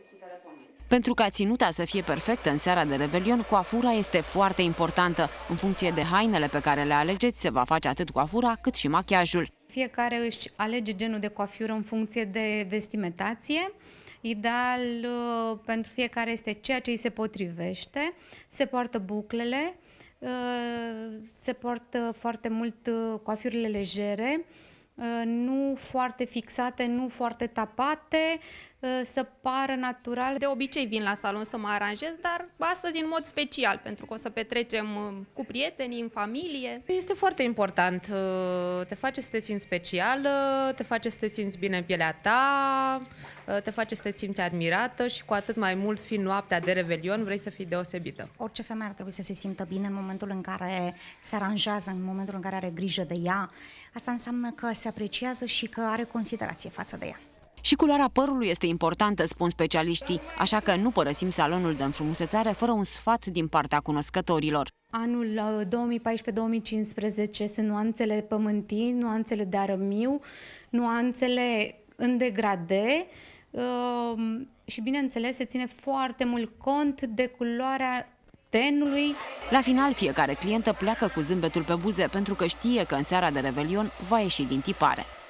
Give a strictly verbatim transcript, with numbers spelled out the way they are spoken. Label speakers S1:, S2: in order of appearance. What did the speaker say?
S1: Pentru ca ținuta să fie perfectă în seara de Revelion, coafura este foarte importantă. În funcție de hainele pe care le alegeți, se va face atât coafura cât și machiajul.
S2: Fiecare își alege genul de coafură în funcție de vestimentație. Ideal pentru fiecare este ceea ce îi se potrivește. Se poartă buclele, se poartă foarte mult coafurile legere, nu foarte fixate, nu foarte tapate, să pară natural.
S3: De obicei vin la salon să mă aranjez, dar astăzi în mod special, pentru că o să petrecem cu prietenii, în familie.
S4: Este foarte important, te face să te simți specială, te face să te simți bine în pielea ta, te face să te simți admirată și cu atât mai mult fiind noaptea de Revelion vrei să fii deosebită.
S5: Orice femeie ar trebui să se simtă bine în momentul în care se aranjează, în momentul în care are grijă de ea. Asta înseamnă că se apreciază și că are considerație față de ea.
S1: Și culoarea părului este importantă, spun specialiștii, așa că nu părăsim salonul de înfrumusețare fără un sfat din partea cunoscătorilor.
S2: Anul două mii paisprezece două mii cincisprezece sunt nuanțele pământii, nuanțele de arămiu, nuanțele în degrade și, bineînțeles, se ține foarte mult cont de culoarea tenului.
S1: La final, fiecare clientă pleacă cu zâmbetul pe buze pentru că știe că în seara de Revelion va ieși din tipare.